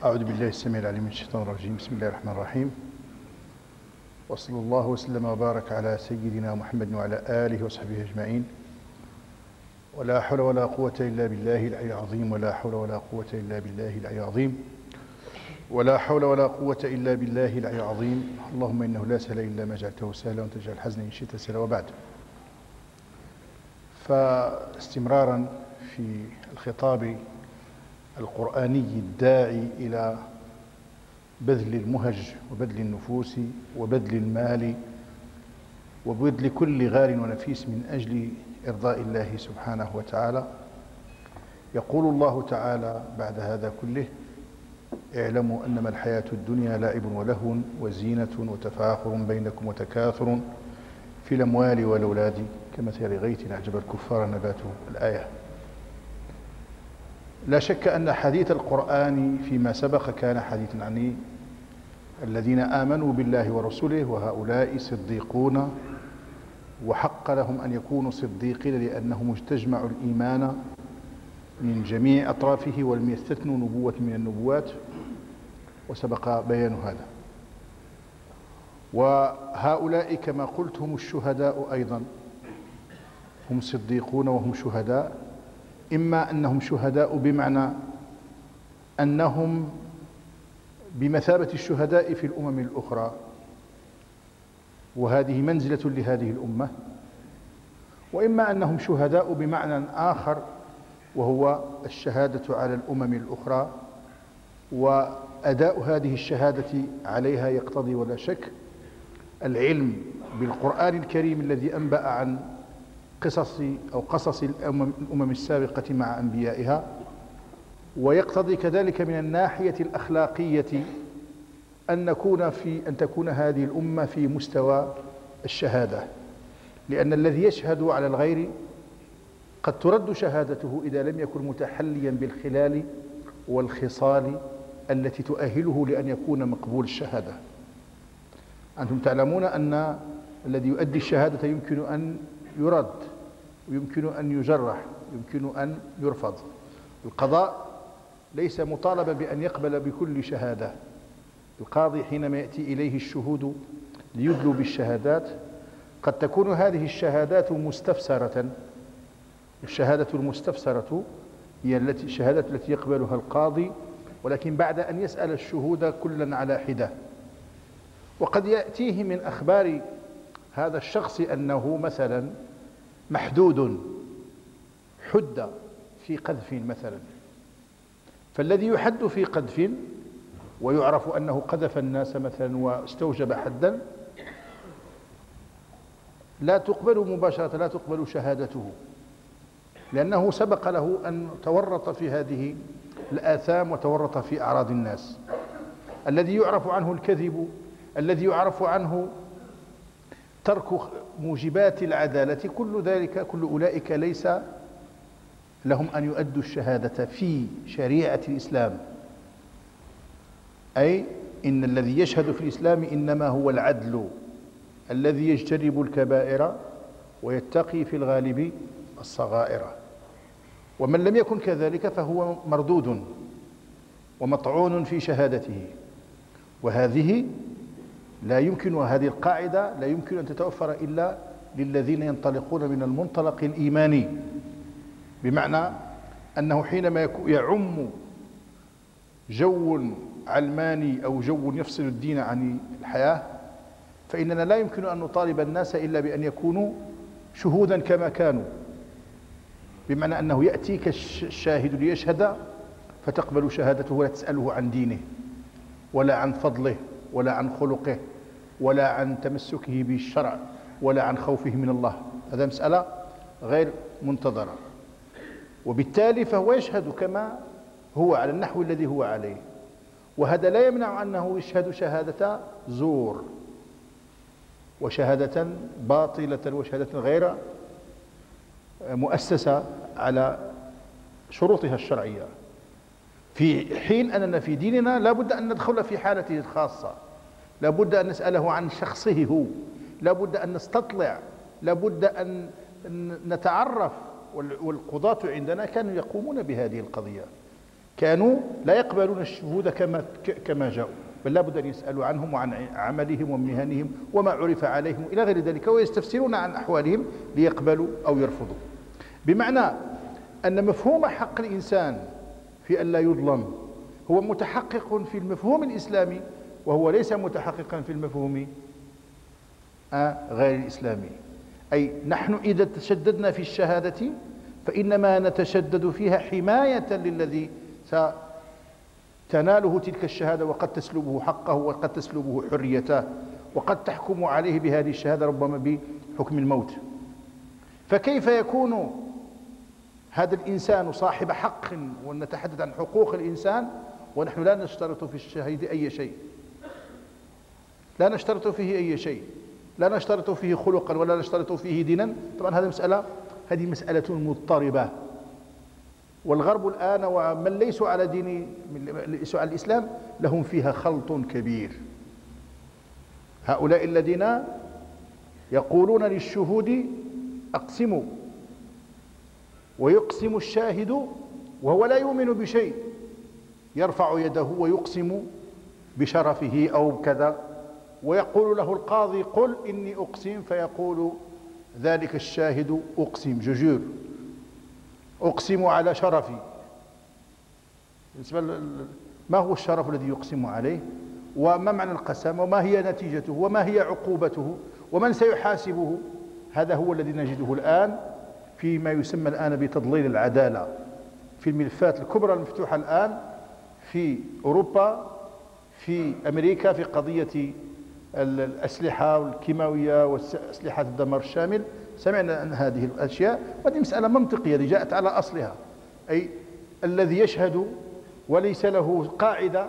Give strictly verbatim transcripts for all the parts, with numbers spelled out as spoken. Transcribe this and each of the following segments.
أعوذ بالله السميع العليم من الشيطان الرجيم. بسم الله الرحمن الرحيم، وصلى الله وسلم وبارك على سيدنا محمد وعلى آله وصحبه أجمعين. ولا حول ولا قوة إلا بالله العلي العظيم ولا حول ولا قوة إلا بالله العلي العظيم ولا حول ولا قوة إلا بالله العلي العظيم. اللهم إنه لا سهل إلا ما جعلته سهلا وأنت تجعل الحزن إن شئت سهلا. وبعد، فاستمرارا في الخطاب القرآني الداعي إلى بذل المهج وبذل النفوس وبذل المال وبذل كل غال ونفيس من أجل إرضاء الله سبحانه وتعالى، يقول الله تعالى بعد هذا كله: اعلموا أنما الحياة الدنيا لعب ولهو وزينة وتفاخر بينكم وتكاثر في الأموال والأولاد كمثل غيث أعجب الكفار نباته. الآية. لا شك أن حديث القرآن فيما سبق كان حديثا عن الذين آمنوا بالله ورسوله، وهؤلاء صديقون، وحق لهم أن يكونوا صديقين لأنهم استجمعوا الإيمان من جميع أطرافه ولم يستثنوا نبوة من النبوات، وسبق بيان هذا. وهؤلاء كما قلت هم الشهداء أيضا، هم صديقون وهم شهداء. إما أنهم شهداء بمعنى أنهم بمثابة الشهداء في الأمم الأخرى، وهذه منزلة لهذه الأمة، وإما أنهم شهداء بمعنى آخر وهو الشهادة على الأمم الأخرى، وأداء هذه الشهادة عليها يقتضي ولا شك العلم بالقرآن الكريم الذي أنبأ عن قصص أو قصص الأمم السابقة مع أنبيائها، ويقتضي كذلك من الناحية الأخلاقية أن نكون في أن تكون هذه الأمة في مستوى الشهادة، لأن الذي يشهد على الغير قد ترد شهادته إذا لم يكن متحليا بالخلال والخصال التي تؤهله لأن يكون مقبول الشهادة. أنتم تعلمون أن الذي يؤدي الشهادة يمكن أن يرد، ويمكن أن يجرح، يمكن أن يرفض. القضاء ليس مطالبا بأن يقبل بكل شهادة. القاضي حينما يأتي إليه الشهود ليدلوا بالشهادات قد تكون هذه الشهادات مستفسرة. الشهادة المستفسرة هي التي الشهادة التي يقبلها القاضي، ولكن بعد أن يسأل الشهود كلا على حدة. وقد يأتيه من أخبار هذا الشخص أنه مثلا محدود، حد في قذف مثلا، فالذي يحد في قذف ويعرف أنه قذف الناس مثلا واستوجب حدا لا تقبل مباشرة، لا تقبل شهادته، لأنه سبق له أن تورط في هذه الآثام وتورط في أعراض الناس. الذي يعرف عنه الكذب، الذي يعرف عنه ترك موجبات العدالة، كل ذلك كل أولئك ليس لهم أن يؤدوا الشهادة في شريعة الإسلام. أي إن الذي يشهد في الإسلام إنما هو العدل الذي يجتنب الكبائر ويتقي في الغالب الصغائر، ومن لم يكن كذلك فهو مردود ومطعون في شهادته. وهذه لا يمكن، وهذه القاعدة لا يمكن أن تتوفر إلا للذين ينطلقون من المنطلق الإيماني، بمعنى أنه حينما يعم جو علماني أو جو يفصل الدين عن الحياة، فإننا لا يمكن أن نطالب الناس إلا بأن يكونوا شهودا كما كانوا، بمعنى أنه يأتيك الشاهد ليشهد فتقبل شهادته ولا تسأله عن دينه ولا عن فضله ولا عن خلقه ولا عن تمسكه بالشرع ولا عن خوفه من الله. هذا مسألة غير منتظرة، وبالتالي فهو يشهد كما هو على النحو الذي هو عليه، وهذا لا يمنع أنه يشهد شهادة زور وشهادة باطلة وشهادة غير مؤسسة على شروطها الشرعية، في حين أننا في ديننا لا بد أن ندخل في حالته الخاصة، لا بد أن نسأله عن شخصه هو، لا بد أن نستطلع، لا بد أن نتعرف. والقضاة عندنا كانوا يقومون بهذه القضية، كانوا لا يقبلون الشهود كما كما جاءوا، بل لابد أن يسألوا عنهم وعن عملهم ومهنهم وما عرف عليهم إلى غير ذلك، ويستفسرون عن أحوالهم ليقبلوا أو يرفضوا. بمعنى أن مفهوم حق الإنسان في أن لا يظلم هو متحقق في المفهوم الإسلامي، وهو ليس متحققا في المفهوم غير الإسلامي. أي نحن إذا تشددنا في الشهادة فإنما نتشدد فيها حماية للذي ستناله تلك الشهادة، وقد تسلبه حقه وقد تسلبه حريته، وقد تحكم عليه بهذه الشهادة ربما بحكم الموت. فكيف يكون هذا الإنسان صاحب حق، ونتحدث عن حقوق الإنسان، ونحن لا نشترط في الشهيد أي شيء، لا نشترط فيه أي شيء، لا نشترط فيه خلقا ولا نشترط فيه دينا. طبعا هذه مسألة هذه مسألة مضطربة، والغرب الآن ومن ليسوا على دين ليسوا على الإسلام لهم فيها خلط كبير. هؤلاء الذين يقولون للشهود أقسموا، ويقسم الشاهد وهو لا يؤمن بشيء، يرفع يده ويقسم بشرفه أو كذا، ويقول له القاضي قل إني أقسم، فيقول ذلك الشاهد أقسم ججور أقسم على شرفي. ما هو الشرف الذي يقسم عليه؟ وما معنى القسم؟ وما هي نتيجته؟ وما هي عقوبته؟ ومن سيحاسبه؟ هذا هو الذي نجده الآن فيما يسمى الآن بتضليل العدالة في الملفات الكبرى المفتوحة الآن في أوروبا، في أمريكا، في قضية الأسلحة والكيماوية وأسلحة الدمار الشامل. سمعنا عن هذه الأشياء، وهذه مسألة منطقية جاءت على أصلها، أي الذي يشهد وليس له قاعدة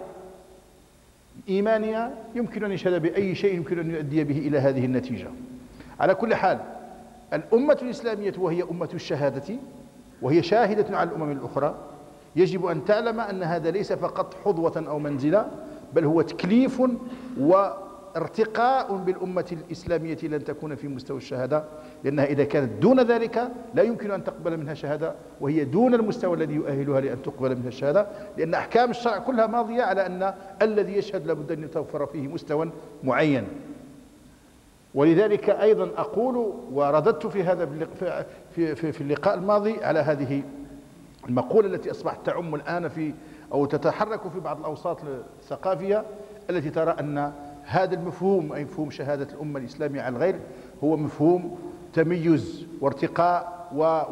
إيمانية يمكن أن يشهد بأي شيء يمكن أن يؤدي به إلى هذه النتيجة. على كل حال، الأمة الإسلامية وهي أمة الشهادة، وهي شاهدة على الأمم الأخرى، يجب أن تعلم أن هذا ليس فقط حظوة أو منزلة، بل هو تكليف وارتقاء بالأمة الإسلامية لن تكون في مستوى الشهادة، لأنها إذا كانت دون ذلك لا يمكن أن تقبل منها شهادة، وهي دون المستوى الذي يؤهلها لأن تقبل منها الشهادة، لأن أحكام الشرع كلها ماضية على أن الذي يشهد لابد أن يتوفر فيه مستوى معين. ولذلك أيضا أقول ورددت في هذا في في في اللقاء الماضي على هذه المقولة التي أصبحت تعم الآن في أو تتحرك في بعض الأوساط الثقافية التي ترى أن هذا المفهوم، أي مفهوم شهادة الأمة الإسلامية على الغير، هو مفهوم تميز وارتقاء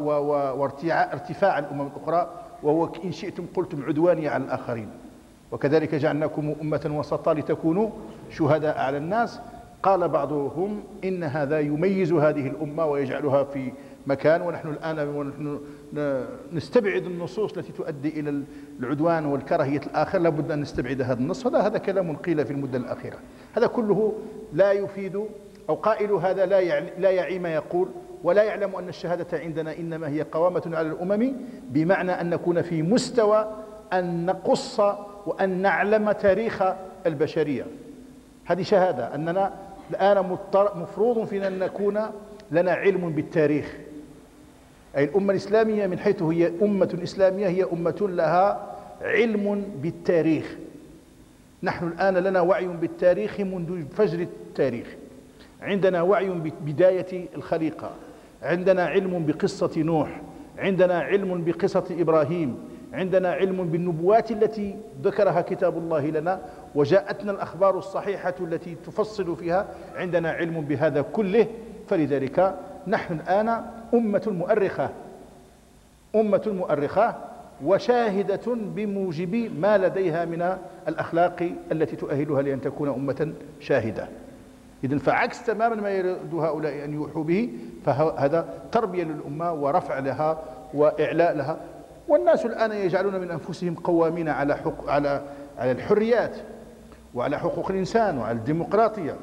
وارتفاع الأمم الأخرى، وهو إن شئتم قلتم عدوانية على الآخرين. وكذلك جعلناكم أمة وسطا لتكونوا شهداء على الناس. قال بعضهم إن هذا يميز هذه الأمة ويجعلها في مكان، ونحن الآن ونحن نستبعد النصوص التي تؤدي إلى العدوان والكراهية الآخر، لابد أن نستبعد هذا النص. هذا هذا كلام قيل في المدة الأخيرة، هذا كله لا يفيد، أو قائل هذا لا يعي, لا يعي ما يقول، ولا يعلم أن الشهادة عندنا إنما هي قوامة على الأمم، بمعنى أن نكون في مستوى أن نقص وأن نعلم تاريخ البشرية. هذه شهادة أننا الآن مفروض فينا أن نكون لنا علم بالتاريخ. أي الأمة الإسلامية من حيث هي أمة إسلامية هي أمة لها علم بالتاريخ. نحن الآن لنا وعي بالتاريخ منذ فجر التاريخ، عندنا وعي ببداية الخليقة، عندنا علم بقصة نوح، عندنا علم بقصة إبراهيم، عندنا علم بالنبوات التي ذكرها كتاب الله لنا وجاءتنا الأخبار الصحيحة التي تفصل فيها، عندنا علم بهذا كله. فلذلك نحن الآن أمة مؤرخة، أمة مؤرخة وشاهدة بموجب ما لديها من الأخلاق التي تؤهلها لأن تكون أمة شاهدة. إذن فعكس تماما ما يريد هؤلاء أن يوحوا به، فهذا تربية للأمة ورفع لها وإعلاء لها. والناس الآن يجعلون من أنفسهم قوامين على حق على على الحريات وعلى حقوق الإنسان وعلى الديمقراطية،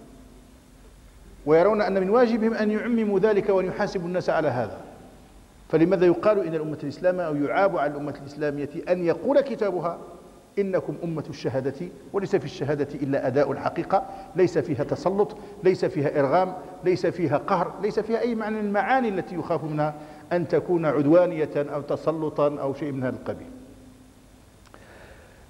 ويرون أن من واجبهم أن يعمموا ذلك وأن يحاسبوا الناس على هذا. فلماذا يقال إن الأمة الإسلامية أو يعاب على الأمة الإسلامية أن يقول كتابها إنكم أمة الشهادة، وليس في الشهادة إلا أداء الحقيقة، ليس فيها تسلط، ليس فيها إرغام، ليس فيها قهر، ليس فيها أي معنى من المعاني التي يخاف منها أن تكون عدوانية أو تسلطا أو شيء من هذا القبيل.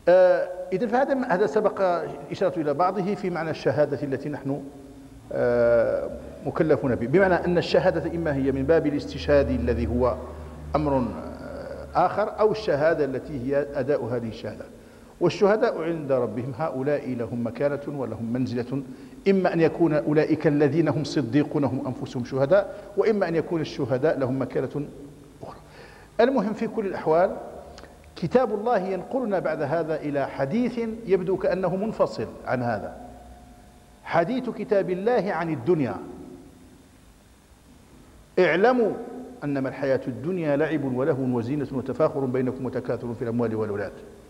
آه إذن فهذا هذا سبق الإشارة إلى بعضه في معنى الشهادة التي نحن آه مكلفون به، بمعنى أن الشهادة إما هي من باب الاستشهاد الذي هو أمر آه آخر، أو الشهادة التي هي أداء هذه الشهادة. والشهداء عند ربهم هؤلاء لهم مكانة ولهم منزلة، إما أن يكون أولئك الذين هم صديقون هم أنفسهم شهداء، وإما أن يكون الشهداء لهم مكانة أخرى. المهم في كل الأحوال كتاب الله ينقلنا بعد هذا إلى حديث يبدو كأنه منفصل عن هذا، حديث كتاب الله عن الدنيا. اعلموا أنما الحياة الدنيا لعب ولهو وزينة وتفاخر بينكم وتكاثر في الأموال والأولاد.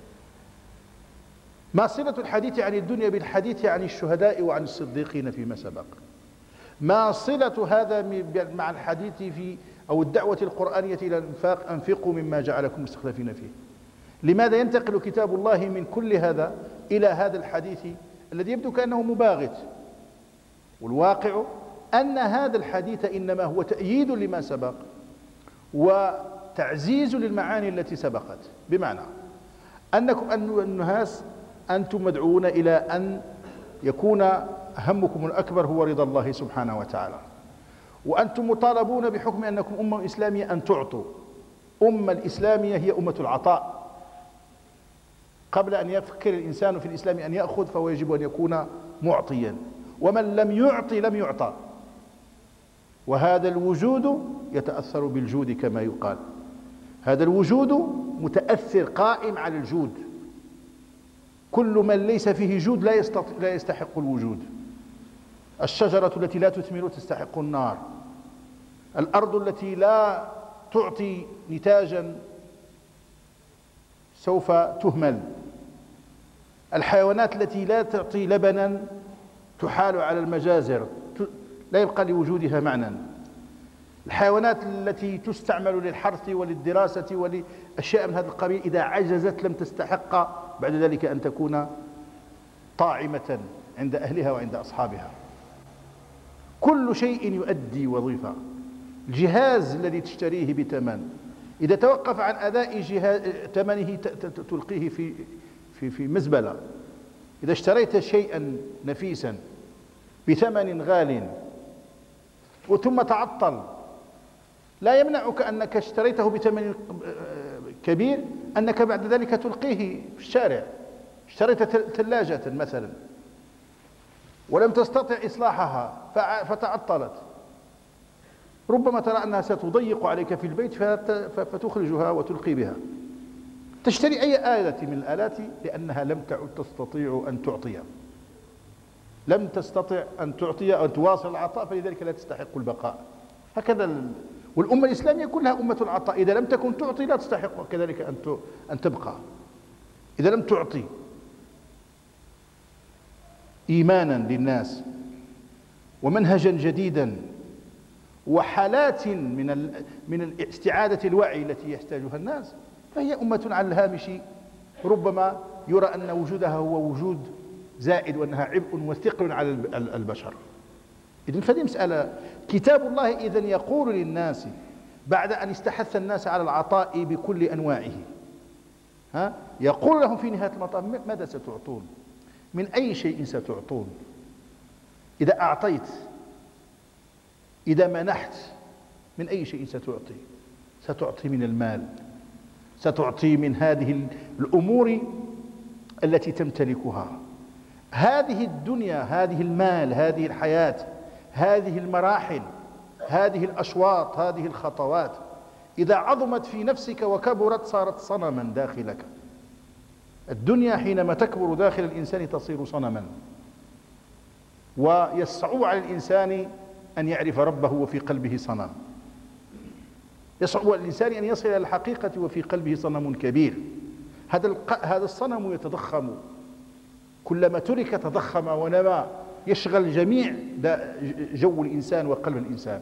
ما صلة الحديث عن الدنيا بالحديث عن الشهداء وعن الصديقين فيما سبق؟ ما صلة هذا مع الحديث في أو الدعوة القرآنية إلى الإنفاق؟ أنفقوا مما جعلكم مستخلفين فيه. لماذا ينتقل كتاب الله من كل هذا إلى هذا الحديث الذي يبدو كأنه مباغت؟ والواقع أن هذا الحديث إنما هو تأييد لما سبق وتعزيز للمعاني التي سبقت، بمعنى أنكم الناس أنتم مدعوون إلى أن يكون همكم الأكبر هو رضا الله سبحانه وتعالى، وأنتم مطالبون بحكم أنكم أمة إسلامية أن تعطوا. أمة الإسلامية هي أمة العطاء. قبل أن يفكر الإنسان في الإسلام أن يأخذ فهو يجب أن يكون معطيا، ومن لم يعطي لم يعطى. وهذا الوجود يتأثر بالجود كما يقال، هذا الوجود متأثر قائم على الجود. كل من ليس فيه جود لا لا يستحق الوجود. الشجرة التي لا تثمر تستحق النار، الأرض التي لا تعطي نتاجا سوف تهمل، الحيوانات التي لا تعطي لبنا تحال على المجازر لا يبقى لوجودها معنى، الحيوانات التي تستعمل للحرث وللدراسة ولأشياء من هذا القبيل إذا عجزت لم تستحق بعد ذلك أن تكون طاعمة عند أهلها وعند أصحابها. كل شيء يؤدي وظيفة. الجهاز الذي تشتريه بثمن إذا توقف عن أداء ثمنه تلقيه في في في مزبلة. إذا اشتريت شيئا نفيسا بثمن غال وثم تعطل لا يمنعك أنك اشتريته بثمن كبير أنك بعد ذلك تلقيه في الشارع. اشتريت ثلاجة مثلا ولم تستطع إصلاحها فتعطلت، ربما ترى أنها ستضيق عليك في البيت فتخرجها وتلقي بها. تشتري أي آلة من الآلات لأنها لم تعد تستطيع أن تعطي، لم تستطع أن تعطي أو أن تواصل العطاء، فلذلك لا تستحق البقاء. هكذا والأمة الإسلامية كلها أمة العطاء. إذا لم تكن تعطي لا تستحق كذلك أن أن تبقى. إذا لم تعطي إيمانا للناس ومنهجا جديدا وحالات من من استعادة الوعي التي يحتاجها الناس، فهي أمة على الهامش، ربما يرى أن وجودها هو وجود زائد وأنها عبء وثقل على البشر. إذن فهذه مسألة. كتاب الله إذن يقول للناس بعد أن استحث الناس على العطاء بكل أنواعه، ها يقول لهم في نهاية المطاف ماذا ستعطون؟ من أي شيء ستعطون؟ إذا أعطيت، إذا منحت، من أي شيء ستعطي؟ ستعطي من المال، ستعطي من هذه الأمور التي تمتلكها. هذه الدنيا، هذه المال، هذه الحياة، هذه المراحل، هذه الأشواط، هذه الخطوات إذا عظمت في نفسك وكبرت صارت صنما داخلك. الدنيا حينما تكبر داخل الإنسان تصير صنما، ويصعب على الإنسان أن يعرف ربه وفي قلبه صنم. يصعب على الإنسان أن يصل إلى الحقيقة وفي قلبه صنم كبير. هذا هذا الصنم يتضخم، كلما ترك تضخم ونما، يشغل جميع جو الإنسان وقلب الإنسان.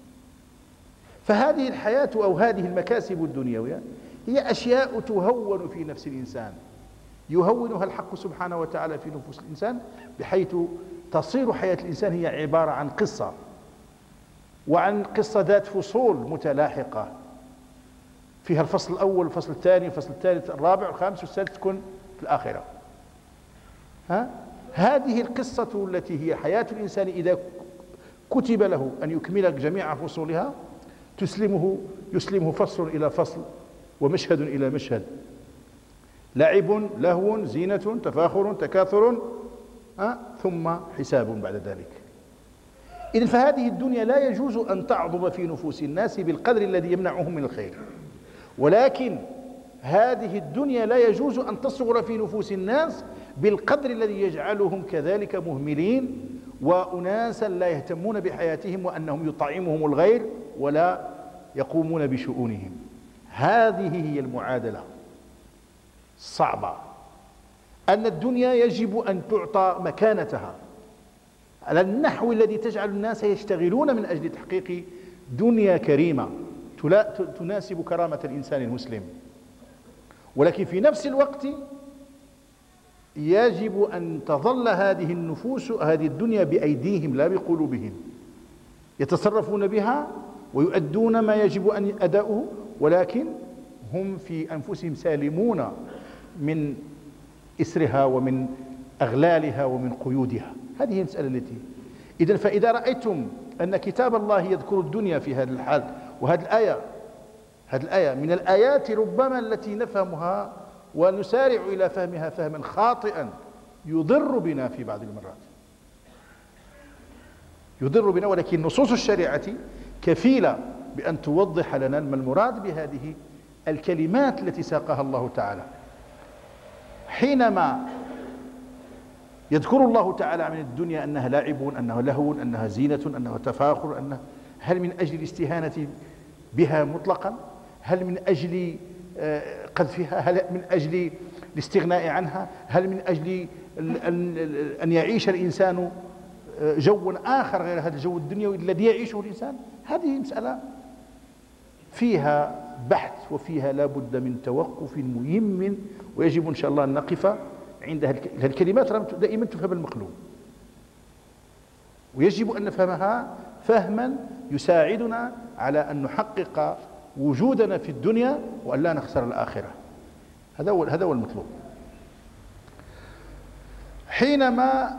فهذه الحياة أو هذه المكاسب الدنيوية هي أشياء تهون في نفس الإنسان، يهونها الحق سبحانه وتعالى في نفوس الإنسان، بحيث تصير حياة الإنسان هي عبارة عن قصة، وعن قصة ذات فصول متلاحقة، فيها الفصل الأول، الفصل الثاني، الفصل الثالث، الرابع، الخامس والسادس، تكون في الآخرة. ها؟ هذه القصة التي هي حياة الإنسان إذا كتب له أن يكمل جميع فصولها تسلمه يسلمه فصل إلى فصل ومشهد إلى مشهد، لعب، لهو، زينة، تفاخر، تكاثر، أه؟ ثم حساب بعد ذلك. إذن فهذه الدنيا لا يجوز أن تعظم في نفوس الناس بالقدر الذي يمنعهم من الخير، ولكن هذه الدنيا لا يجوز أن تصغر في نفوس الناس بالقدر الذي يجعلهم كذلك مهملين وأناسا لا يهتمون بحياتهم وأنهم يطعمهم الغير ولا يقومون بشؤونهم. هذه هي المعادلة الصعبة، أن الدنيا يجب أن تعطى مكانتها على النحو الذي تجعل الناس يشتغلون من أجل تحقيق دنيا كريمة تناسب كرامة الإنسان المسلم، ولكن في نفس الوقت يجب أن تظل هذه النفوس هذه الدنيا بأيديهم لا بقلوبهم، يتصرفون بها ويؤدون ما يجب أن أداؤه، ولكن هم في أنفسهم سالمون من إسرها ومن أغلالها ومن قيودها. هذه المسألة التي إذن فإذا رأيتم أن كتاب الله يذكر الدنيا في هذا الحال، وهذه الآية هذه الآية من الآيات ربما التي نفهمها ونسارع إلى فهمها فهما خاطئا يضر بنا في بعض المرات، يضر بنا، ولكن نصوص الشريعة كفيلة بأن توضح لنا ما المراد بهذه الكلمات التي ساقها الله تعالى. حينما يذكر الله تعالى عن الدنيا أنها لعب، أنها لهو، أنها زينة، أنها تفاخر، أنها هل من أجل الاستهانة بها مطلقا؟ هل من أجل قذفها؟ هل من أجل الاستغناء عنها؟ هل من أجل أن يعيش الإنسان جو آخر غير هذا الجو الدنيوي الذي يعيشه الإنسان؟ هذه مسألة فيها بحث وفيها لا بد من توقف مهم، ويجب إن شاء الله أن نقف عند هذه الكلمات. دائما تفهم المقلوب، ويجب أن نفهمها فهما يساعدنا على أن نحقق وجودنا في الدنيا وأن لا نخسر الآخرة. هذا هو هذا هو المطلوب. حينما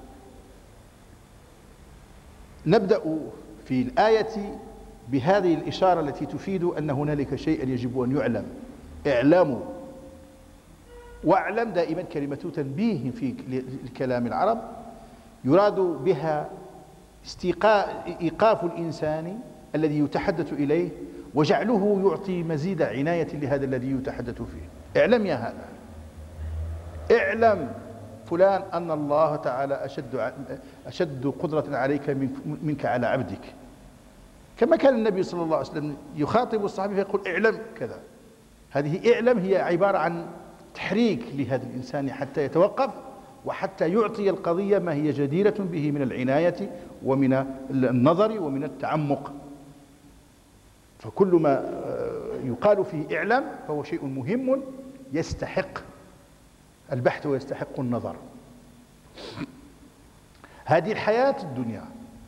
نبدأ في الآية بهذه الإشارة التي تفيد أن هنالك شيئا يجب أن يعلم، اعلموا، واعلم دائما كلمة تنبيه في الكلام العرب يراد بها إيقاف الإنسان الذي يتحدث إليه وجعله يعطي مزيد عناية لهذا الذي يتحدث فيه. اعلم يا هذا، اعلم فلان أن الله تعالى أشد, أشد قدرة عليك منك على عبدك، كما كان النبي صلى الله عليه وسلم يخاطب الصحابة فيقول اعلم كذا. هذه اعلم هي عبارة عن تحريك لهذا الإنسان حتى يتوقف وحتى يعطي القضية ما هي جديرة به من العناية ومن النظر ومن التعمق. فكل ما يقال فيه اعلم فهو شيء مهم يستحق البحث ويستحق النظر. هذه الحياة الدنيا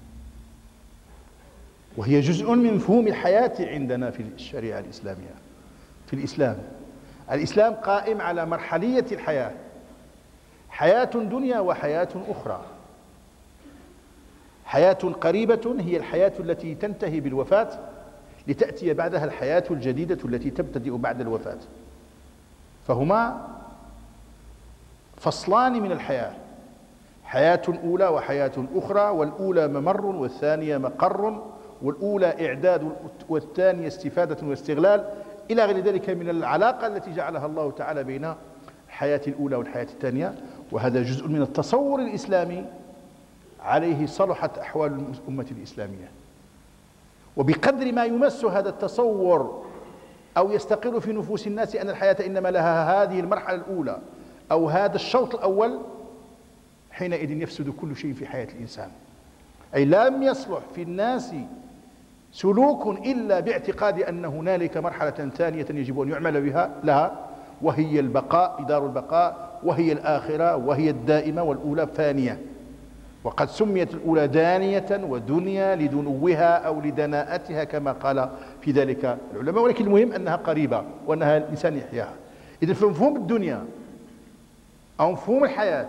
وهي جزء من مفهوم الحياة عندنا في الشريعة الإسلامية. في الإسلام الإسلام قائم على مرحلية الحياة، حياة دنيا وحياة أخرى. حياة قريبة هي الحياة التي تنتهي بالوفاة لتأتي بعدها الحياة الجديدة التي تبتدئ بعد الوفاة، فهما فصلان من الحياة، حياة أولى وحياة أخرى، والأولى ممر والثانية مقر، والأولى إعداد والثانية استفادة واستغلال، إلى غير ذلك من العلاقة التي جعلها الله تعالى بين الحياة الأولى والحياة الثانية. وهذا جزء من التصور الإسلامي عليه صلحت أحوال الأمة الإسلامية. وبقدر ما يمس هذا التصور أو يستقر في نفوس الناس أن الحياة إنما لها هذه المرحلة الأولى أو هذا الشوط الأول، حينئذ يفسد كل شيء في حياة الإنسان. أي لم يصلح في الناس سلوك إلا باعتقاد أن هنالك مرحلة ثانية يجب أن يعمل بها لها، وهي البقاء، دار البقاء، وهي الآخرة، وهي الدائمة، والأولى فانية. وقد سميت الأولى دانية ودنيا لدنوها أو لدناءتها كما قال في ذلك العلماء، ولكن المهم أنها قريبة وأنها الإنسان يحياها. إذن في مفهوم الدنيا أو مفهوم الحياة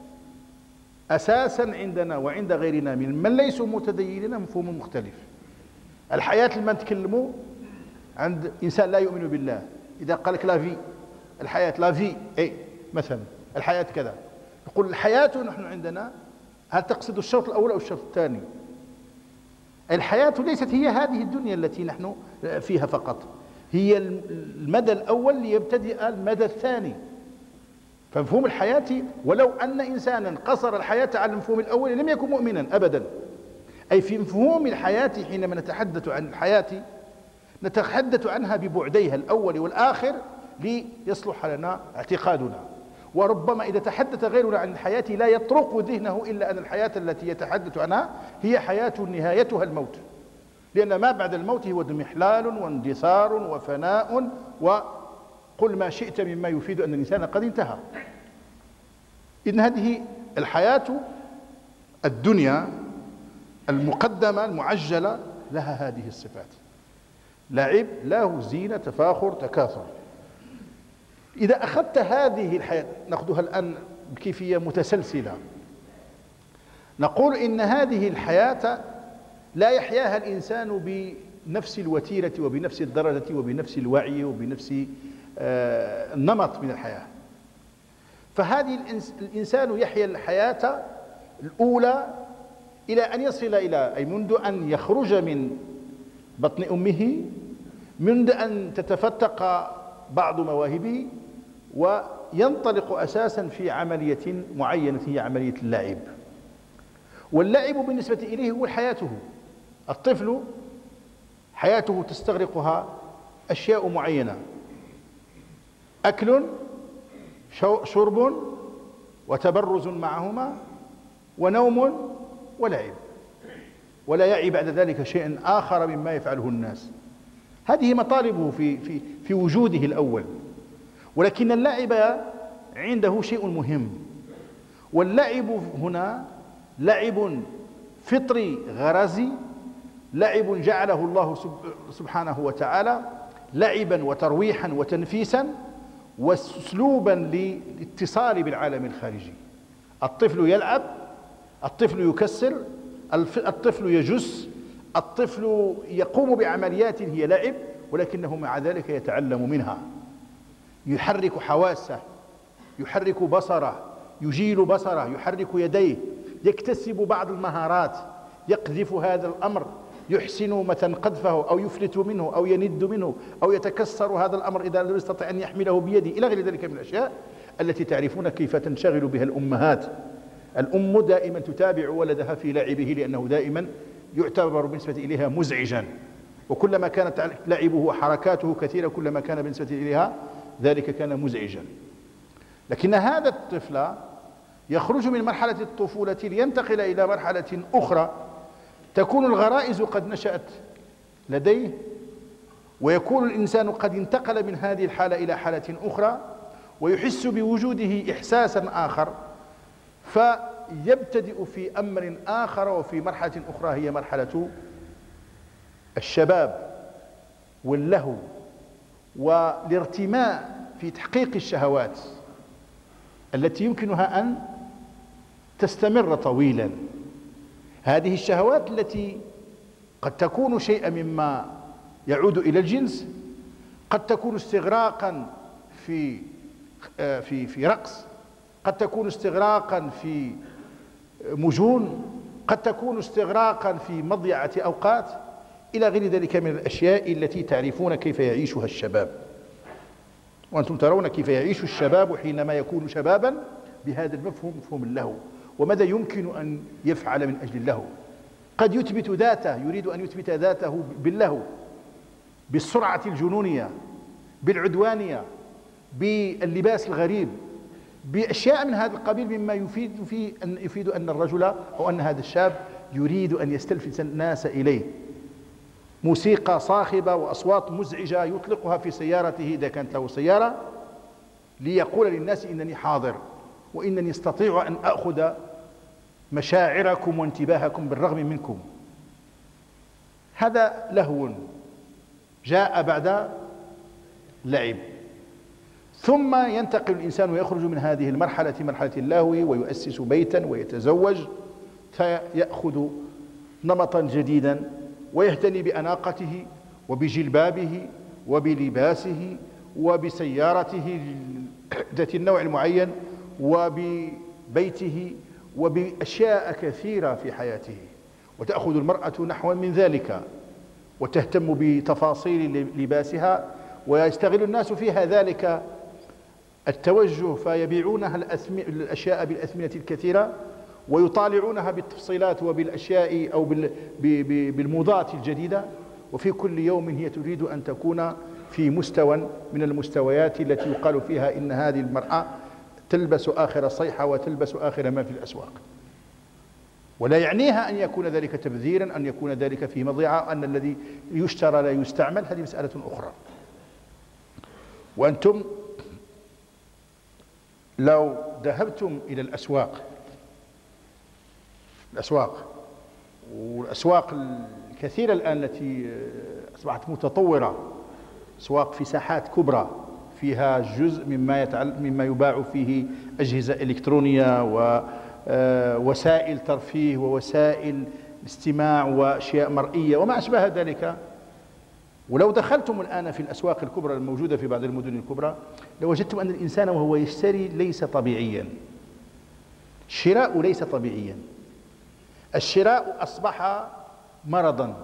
أساسا عندنا وعند غيرنا ممن ليسوا متدينين مفهوم مختلف. الحياة لما نتكلموا عند إنسان لا يؤمن بالله، إذا قال لك لا في الحياة، لا في أي مثلا الحياة كذا، يقول الحياة نحن عندنا، هل تقصد الشرط الأول أو الشرط الثاني؟ الحياة ليست هي هذه الدنيا التي نحن فيها فقط، هي المدى الأول ليبتدئ المدى الثاني. فمفهوم الحياة ولو أن إنسانا قصر الحياة على المفهوم الأول لم يكن مؤمنا أبدا. أي في مفهوم الحياة حينما نتحدث عن الحياة نتحدث عنها ببعديها الأول والآخر ليصلح لنا اعتقادنا. وربما إذا تحدث غيرنا عن الحياة لا يطرق ذهنه إلا أن الحياة التي يتحدث عنها هي حياة نهايتها الموت، لأن ما بعد الموت هو اضمحلال واندثار وفناء وقل ما شئت مما يفيد أن الإنسان قد انتهى. إذن هذه الحياة الدنيا المقدمة المعجلة لها هذه الصفات: لعب، له، زينة، تفاخر، تكاثر. إذا أخذت هذه الحياة نأخذها الآن بكيفية متسلسلة، نقول إن هذه الحياة لا يحياها الإنسان بنفس الوتيرة وبنفس الدرجة وبنفس الوعي وبنفس النمط من الحياة. فهذه الإنسان يحيا الحياة الأولى إلى أن يصل إلى، أي منذ أن يخرج من بطن أمه، منذ أن تتفتق بعض مواهبه وينطلق أساسا في عملية معينة هي عملية اللعب. واللعب بالنسبة إليه هو حياته. الطفل حياته تستغرقها أشياء معينة: أكل، شرب، وتبرز معهما، ونوم، ولعب، ولا يعي بعد ذلك شيئا آخر مما يفعله الناس. هذه مطالبه في, في, في وجوده الأول. ولكن اللعب عنده شيء مهم، واللعب هنا لعب فطري غرزي، لعب جعله الله سبحانه وتعالى لعبا وترويحا وتنفيسا واسلوبا للاتصال بالعالم الخارجي. الطفل يلعب، الطفل يكسر، الطفل يجس، الطفل يقوم بعمليات هي لعب، ولكنه مع ذلك يتعلم منها، يحرك حواسه، يحرك بصره، يجيل بصره، يحرك يديه، يكتسب بعض المهارات، يقذف هذا الأمر، يحسن مثلا قذفه أو يفلت منه أو يند منه أو يتكسر هذا الأمر إذا لم يستطع أن يحمله بيده، إلى غير ذلك من الأشياء التي تعرفون كيف تنشغل بها الأمهات. الأم دائما تتابع ولدها في لعبه لأنه دائما يعتبر بالنسبة إليها مزعجا، وكلما كانت لعبه وحركاته كثيرة كلما كان بالنسبة إليها ذلك كان مزعجا. لكن هذا الطفل يخرج من مرحلة الطفولة لينتقل إلى مرحلة أخرى تكون الغرائز قد نشأت لديه، ويكون الإنسان قد انتقل من هذه الحالة إلى حالة أخرى ويحس بوجوده إحساسا آخر، فيبتدئ في أمر آخر وفي مرحلة أخرى هي مرحلة الشباب واللهو والارتماء في تحقيق الشهوات التي يمكنها أن تستمر طويلا. هذه الشهوات التي قد تكون شيئا مما يعود إلى الجنس، قد تكون استغراقا في في في رقص، قد تكون استغراقا في مجون، قد تكون استغراقا في مضيعة أوقات، إلى غير ذلك من الأشياء التي تعرفون كيف يعيشها الشباب. وأنتم ترون كيف يعيش الشباب حينما يكون شبابا بهذا المفهوم، مفهوم اللهو، وماذا يمكن أن يفعل من أجل اللهو. قد يثبت ذاته، يريد أن يثبت ذاته باللهو، بالسرعة الجنونية، بالعدوانية، باللباس الغريب، بأشياء من هذا القبيل مما يفيد في أن يفيد أن الرجل أو أن هذا الشاب يريد أن يستلفت الناس إليه. موسيقى صاخبة وأصوات مزعجة يطلقها في سيارته إذا كانت له سيارة ليقول للناس إنني حاضر وإنني استطيع أن أخذ مشاعركم وانتباهكم بالرغم منكم. هذا لهو جاء بعد لعب. ثم ينتقل الإنسان ويخرج من هذه المرحلة مرحلة اللهو ويؤسس بيتا ويتزوج، فيأخذ نمطا جديدا ويهتني بأناقته وبجلبابه وبلباسه وبسيارته ذات النوع المعين وببيته وبأشياء كثيرة في حياته، وتأخذ المرأة نحو من ذلك وتهتم بتفاصيل لباسها، ويستغل الناس فيها ذلك التوجه فيبيعونها الأشياء بالأثمنة الكثيرة ويطالعونها بالتفصيلات وبالأشياء أو بالموضات الجديدة، وفي كل يوم هي تريد أن تكون في مستوى من المستويات التي يقال فيها إن هذه المرأة تلبس آخر الصيحة وتلبس آخر ما في الأسواق، ولا يعنيها أن يكون ذلك تبذيرا، أن يكون ذلك في مضيعة، أن الذي يشترى لا يستعمل، هذه مسألة أخرى. وأنتم لو ذهبتم إلى الأسواق الأسواق والأسواق الكثيرة الآن التي أصبحت متطورة، أسواق في ساحات كبرى فيها جزء مما يتعلق مما يباع فيه أجهزة إلكترونية ووسائل ترفيه ووسائل استماع وأشياء مرئية وما أشبه ذلك، ولو دخلتم الآن في الأسواق الكبرى الموجودة في بعض المدن الكبرى لوجدتم أن الإنسان وهو يشتري ليس طبيعيا، الشراء ليس طبيعيا، الشراء أصبح مرضا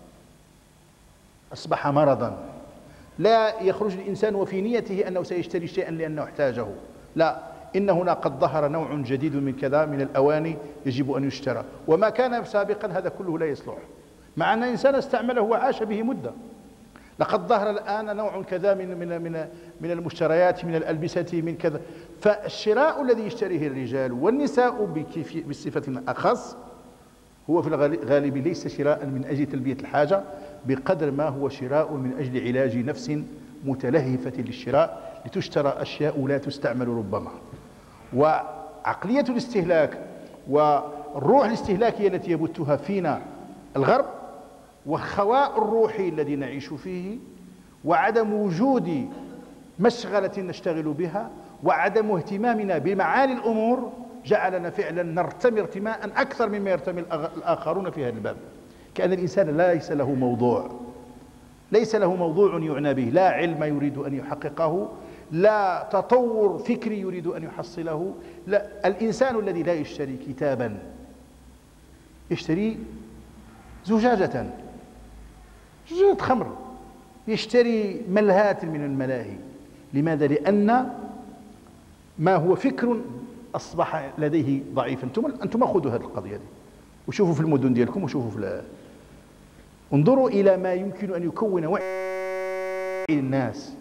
أصبح مرضا لا يخرج الإنسان وفي نيته أنه سيشتري شيئا لأنه احتاجه، لا، إن هنا قد ظهر نوع جديد من كذا من الأواني يجب أن يشترى، وما كان سابقا هذا كله لا يصلح، مع أن الإنسان استعمله وعاش به مدة. لقد ظهر الآن نوع كذا من من من من المشتريات، من الألبسة، من كذا. فالشراء الذي يشتريه الرجال والنساء بصفة أخص هو في الغالب ليس شراء من أجل تلبية الحاجة بقدر ما هو شراء من أجل علاج نفس متلهفة للشراء لتشترى أشياء لا تستعمل ربما. وعقلية الاستهلاك والروح الاستهلاكية التي يبثها فينا الغرب وخواء الروحي الذي نعيش فيه وعدم وجود مشغلة نشتغل بها وعدم اهتمامنا بمعالي الأمور جعلنا فعلا نرتمي ارتماء أكثر مما يرتمي الآخرون في هذا الباب، كأن الإنسان ليس له موضوع ليس له موضوع يعنى به، لا علم يريد أن يحققه، لا تطور فكري يريد أن يحصله، لا. الإنسان الذي لا يشتري كتابا يشتري زجاجة زجاجة خمر، يشتري ملهات من الملاهي. لماذا؟ لأن ما هو فكر أصبح لديه ضعيفا. أنتم أنتم خذوا هذه القضية دي وشوفوا في المدن ديالكم وشوفوا في، انظروا إلى ما يمكن أن يكون وعي الناس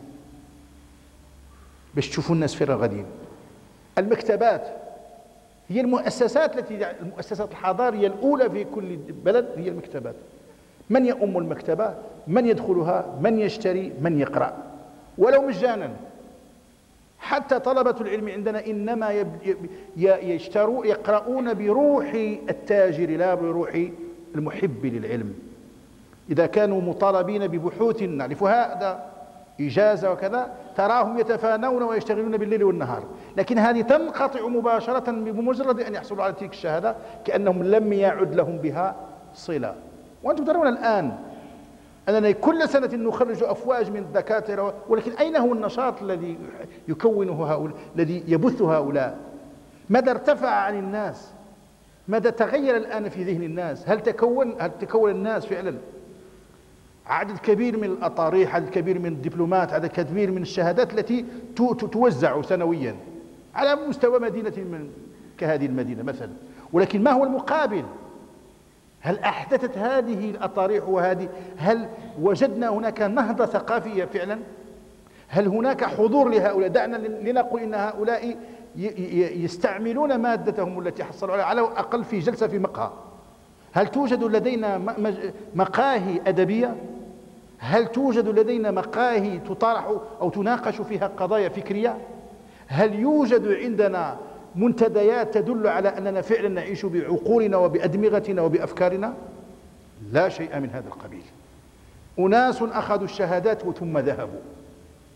باش تشوفوا الناس فين غاديين. المكتبات هي المؤسسات التي المؤسسات الحضارية الأولى في كل بلد هي المكتبات. من يؤم المكتبة؟ من يدخلها؟ من يشتري؟ من يقرأ؟ ولو مجانا. حتى طلبة العلم عندنا إنما يشتروا يقرؤون بروح التاجر لا بروح المحب للعلم. إذا كانوا مطالبين ببحوث نعرفها هذا إجازة وكذا تراهم يتفانون ويشتغلون بالليل والنهار، لكن هذه تنقطع مباشرة بمجرد أن يحصلوا على تلك الشهادة كأنهم لم يعد لهم بها صلة. وأنتم ترون الآن أننا كل سنة نخرج أفواج من الدكاترة، ولكن أين هو النشاط الذي يكونه هؤلاء الذي يبث هؤلاء؟ ماذا ارتفع عن الناس؟ ماذا تغير الآن في ذهن الناس؟ هل تكون هل تكون الناس فعلا عدد كبير من الأطاريح، عدد كبير من الدبلومات، عدد كبير من الشهادات التي توزع سنويا على مستوى مدينة من كهذه المدينة مثلا، ولكن ما هو المقابل؟ هل أحدثت هذه الأطاريح وهذه هل وجدنا هناك نهضة ثقافية فعلا؟ هل هناك حضور لهؤلاء؟ دعنا لنقول إن هؤلاء يستعملون مادتهم التي حصلوا عليها على الأقل في جلسة في مقهى. هل توجد لدينا مقاهي أدبية؟ هل توجد لدينا مقاهي تطرح أو تناقش فيها قضايا فكرية؟ هل يوجد عندنا منتديات تدل على أننا فعلا نعيش بعقولنا وبأدمغتنا وبأفكارنا؟ لا شيء من هذا القبيل. أناس أخذوا الشهادات ثم ذهبوا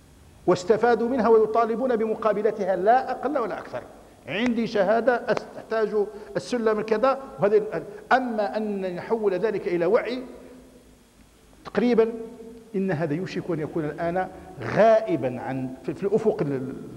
واستفادوا منها ويطالبون بمقابلتها لا أقل ولا أكثر. عندي شهادة أحتاج السلم كذا وهذا. أما أن نحول ذلك إلى وعي تقريبا إن هذا يوشك أن يكون الآن غائبا عن في الأفق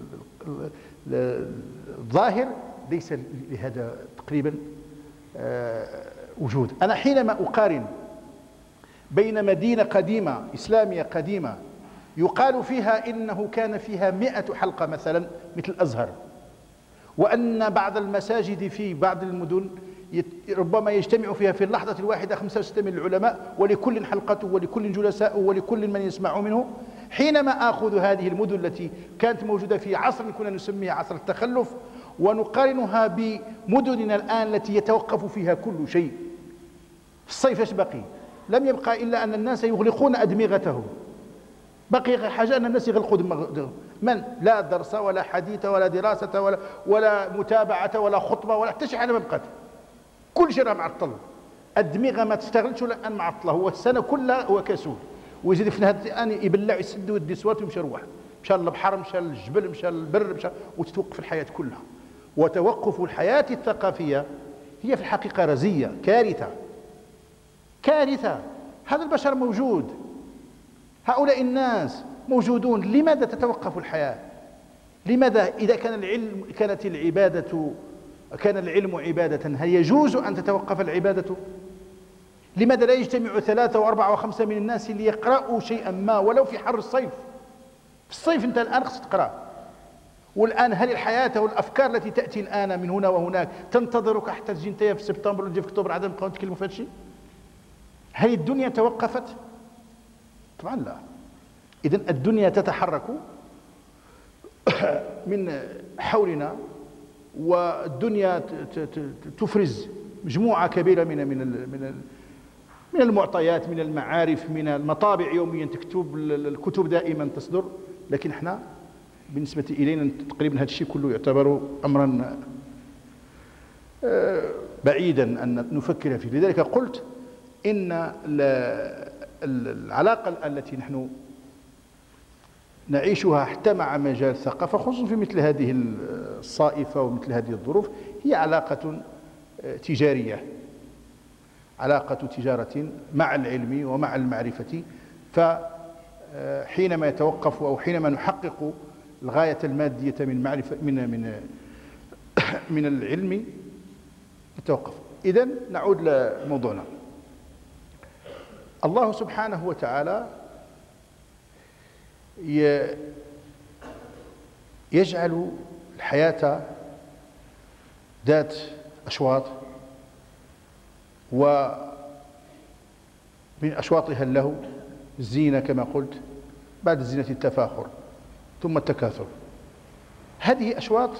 الظاهر، ليس لهذا تقريبا وجود. أنا حينما أقارن بين مدينة قديمة إسلامية قديمة يقال فيها إنه كان فيها مئة حلقة مثلا مثل الأزهر، وأن بعض المساجد في بعض المدن ربما يجتمع فيها في اللحظة الواحدة خمسة وستين من العلماء، ولكل حلقة ولكل جلساء ولكل من يسمع منه. حينما آخذ هذه المدن التي كانت موجودة في عصر كنا نسميها عصر التخلف ونقارنها بمدننا الآن التي يتوقف فيها كل شيء، في الصيف ايش بقي؟ لم يبقى إلا أن الناس يغلقون أدمغتهم. بقي حاجة أن الناس يغلقوا دماغهم، من لا درس ولا حديث ولا دراسة ولا ولا متابعة ولا خطبة ولا حتى شي حاجة ما بقات، كل شيء راه معطل، الدماغ ما تشتغلش ولا أن معطلة، هو السنة كلها هو كسول، ويزيد في هذا الآن يبلع يسد ودي سوات ويمشي يروح، مشى للبحر مشى للجبل مشى للبر مشى، وتتوقف الحياة كلها. وتوقف الحياة الثقافية هي في الحقيقة رزية، كارثة كارثة. هذا البشر موجود، هؤلاء الناس موجودون، لماذا تتوقف الحياة؟ لماذا إذا كان العلم كانت العبادة كان العلم عبادة هل يجوز أن تتوقف العبادة؟ لماذا لا يجتمع ثلاثة وأربعة وخمسة من الناس ليقرأوا شيئا ما ولو في حر الصيف؟ في الصيف أنت الآن خصك تقرأ، والآن هل الحياة والأفكار التي تأتي الآن من هنا وهناك تنتظرك حتى تجي انت في سبتمبر ولا في أكتوبر عاد نبقاو نتكلموا في هذا الشيء؟ هل الدنيا توقفت؟ طبعا لا. إذن الدنيا تتحرك من حولنا، والدنيا تفرز مجموعة كبيرة من من من من المعطيات، من المعارف، من المطابع يوميا تكتب، الكتب دائما تصدر، لكن احنا بالنسبة إلينا تقريبا هذا الشيء كله يعتبر أمرا بعيدا أن نفكر فيه. لذلك قلت إن العلاقة التي نحن نعيشها حتى مع مجال الثقافة خصوصا في مثل هذه الصائفة ومثل هذه الظروف هي علاقة تجارية، علاقة تجارة مع العلم ومع المعرفة. فحينما يتوقف أو حينما نحقق الغاية المادية من معرفة من من من العلم يتوقف. إذن نعود لموضوعنا. الله سبحانه وتعالى يجعل الحياة ذات أشواط، ومن أشواطها له الزينة كما قلت، بعد الزينة التفاخر ثم التكاثر. هذه أشواط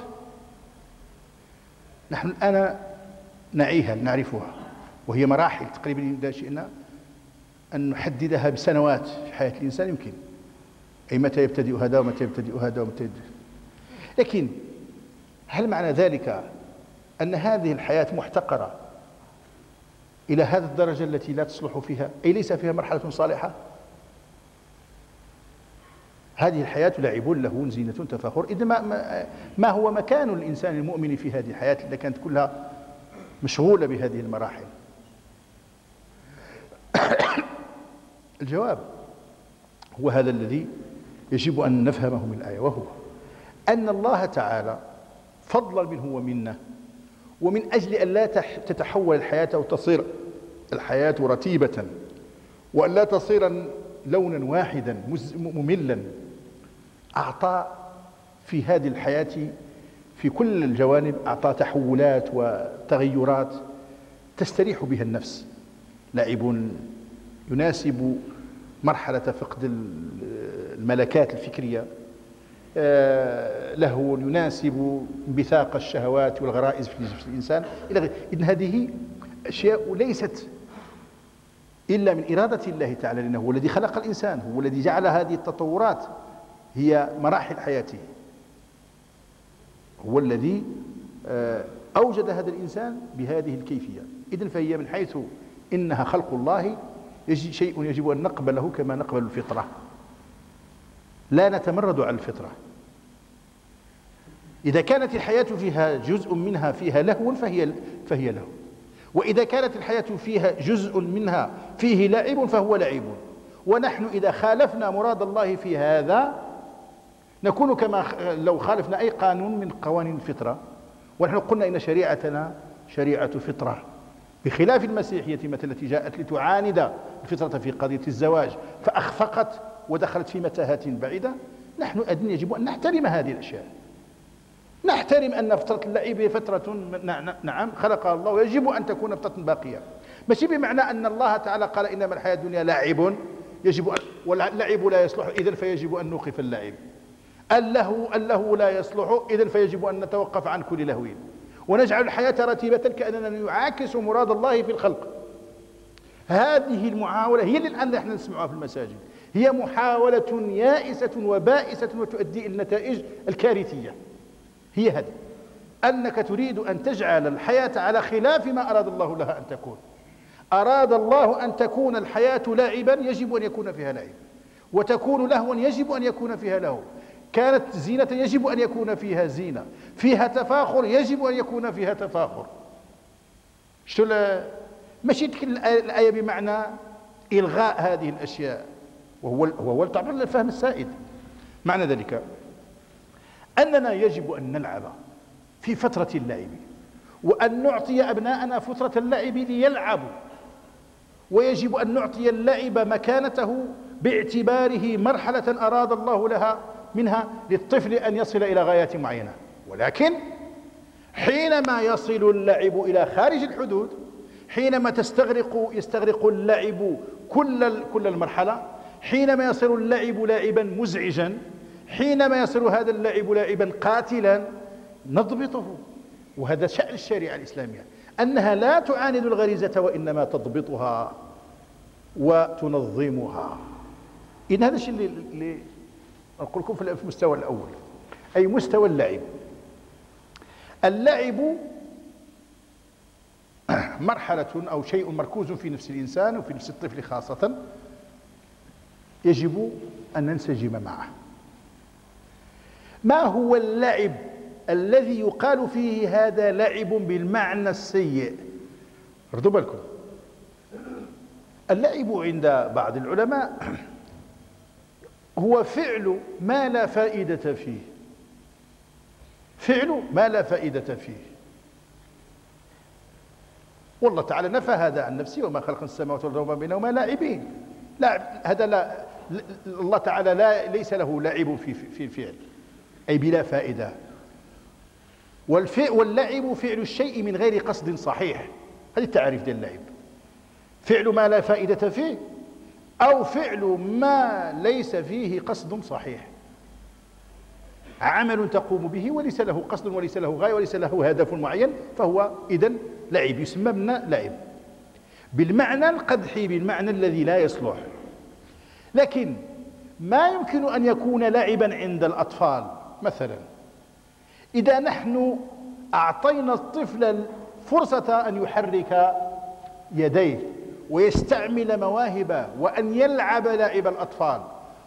نحن الآن نعيها نعرفها، وهي مراحل تقريبا إذا شئنا أن نحددها بسنوات في حياة الإنسان يمكن، أي متى يبتدئ هذا ومتى يبتدئ هذا ومتى يبتدئ. لكن هل معنى ذلك أن هذه الحياة محتقرة إلى هذه الدرجة التي لا تصلح فيها، أي ليس فيها مرحلة صالحة؟ هذه الحياة لعب له زينة تفاخر. إذا ما, ما هو مكان الإنسان المؤمن في هذه الحياة اللي كانت كلها مشغولة بهذه المراحل؟ الجواب هو هذا الذي يجب أن نفهمه من الآية، وهو أن الله تعالى فضلا منه ومنه، ومن أجل أن لا تتحول الحياة وتصير الحياة رتيبة وأن لا تصير لونا واحدا مملا، أعطى في هذه الحياة في كل الجوانب أعطى تحولات وتغيرات تستريح بها النفس. لعب يناسب مرحلة فقد الملكات الفكرية، لهو يناسب انبثاق الشهوات والغرائز في نفس الإنسان إلى غيره. إذن هذه أشياء ليست إلا من إرادة الله تعالى، لأنه هو الذي خلق الإنسان، هو الذي جعل هذه التطورات هي مراحل حياته، هو الذي أوجد هذا الإنسان بهذه الكيفية. إذن فهي من حيث إنها خلق الله شيء يجب أن نقبله كما نقبل الفطرة. لا نتمرد على الفطرة. إذا كانت الحياة فيها جزء منها فيها لهو فهي فهي لهو، وإذا كانت الحياة فيها جزء منها فيه لعب فهو لعب. ونحن إذا خالفنا مراد الله في هذا نكون كما لو خالفنا أي قانون من قوانين الفطرة. ونحن قلنا إن شريعتنا شريعة فطرة، بخلاف المسيحية مثلا التي جاءت لتعاند الفطرة في قضية الزواج فأخفقت ودخلت في متاهات بعيدة. نحن أدين يجب أن نحترم هذه الأشياء، نحترم أن فترة اللعب فترة نعم خلقها الله ويجب أن تكون فترة باقية. ماشي بمعنى أن الله تعالى قال إنما الحياة الدنيا لعب يجب أن واللعب لا يصلح إذن فيجب أن نوقف اللعب. اللهو اللهو لا يصلح إذن فيجب أن نتوقف عن كل لهو، ونجعل الحياة رتيبة كأننا نعاكس مراد الله في الخلق. هذه المحاولة هي اللي الآن نحن نسمعها في المساجد، هي محاولة يائسة وبائسة وتؤدي إلى النتائج الكارثية. هي هذه، أنك تريد أن تجعل الحياة على خلاف ما أراد الله لها أن تكون. أراد الله أن تكون الحياة لاعبا يجب أن يكون فيها لعب، وتكون لهوا يجب أن يكون فيها لهو، كانت زينة يجب أن يكون فيها زينة، فيها تفاخر يجب أن يكون فيها تفاخر. شو ماشي الآية بمعنى إلغاء هذه الأشياء، وهو هو تعبير للفهم السائد. معنى ذلك أننا يجب أن نلعب في فترة اللعب، وأن نعطي أبناءنا فترة اللعب ليلعبوا، ويجب أن نعطي اللعب مكانته باعتباره مرحلة أراد الله لها منها للطفل أن يصل إلى غايات معينة. ولكن حينما يصل اللعب إلى خارج الحدود، حينما تستغرق يستغرق اللعب كل كل المرحلة، حينما يصير اللعب لاعبا مزعجا، حينما يصير هذا اللعب لاعبا قاتلا، نضبطه. وهذا شأن الشريعة الإسلامية، أنها لا تعاند الغريزة وإنما تضبطها وتنظمها. إن هذا الشيء اللي, اللي أقول لكم في المستوى الأول، أي مستوى اللعب. اللعب مرحلة أو شيء مركوز في نفس الإنسان وفي نفس الطفل خاصة، يجب أن ننسجم معه. ما هو اللعب الذي يقال فيه هذا لعب بالمعنى السيء؟ ردوا بالكم، اللعب عند بعض العلماء هو فعل ما لا فائدة فيه، فعل ما لا فائدة فيه. والله تعالى نفى هذا عن نفسه: وما خلق السماوات والأرض وما بينهما لاعبين. لا، هذا لا، الله تعالى لا ليس له لعب في في الفعل، أي بلا فائدة. واللعب فعل الشيء من غير قصد صحيح، هذه التعريف ديال اللعب: فعل ما لا فائدة فيه، أو فعل ما ليس فيه قصد صحيح، عمل تقوم به وليس له قصد وليس له غاية وليس له هدف معين، فهو إذن لعب، يسمى من لعب بالمعنى القدحي، بالمعنى الذي لا يصلح. لكن ما يمكن أن يكون لعبا عند الأطفال مثلا إذا نحن أعطينا الطفل فرصة أن يحرك يديه ويستعمل مواهبه وأن يلعب لعب الأطفال،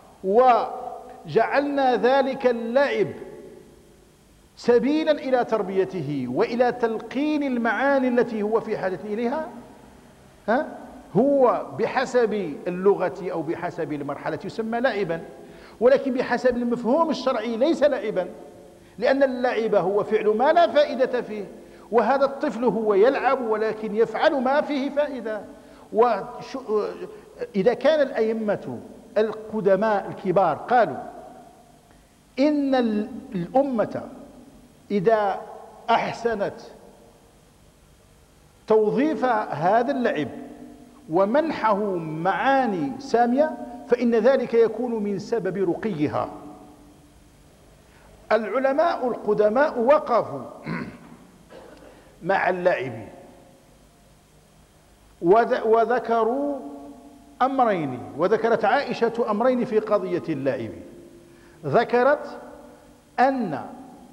وجعلنا ذلك اللعب سبيلا إلى تربيته وإلى تلقين المعاني التي هو في حاجة إليها، ها؟ هو بحسب اللغة أو بحسب المرحلة يسمى لعبا، ولكن بحسب المفهوم الشرعي ليس لعبا، لأن اللعب هو فعل ما لا فائدة فيه، وهذا الطفل هو يلعب ولكن يفعل ما فيه فائدة. وإذا كان الأئمة القدماء الكبار قالوا إن الأمة إذا أحسنت توظيف هذا اللعب ومنحه معاني سامية فإن ذلك يكون من سبب رقيها. العلماء القدماء وقفوا مع اللعب وذكروا أمرين، وذكرت عائشة أمرين في قضية اللعب. ذكرت أن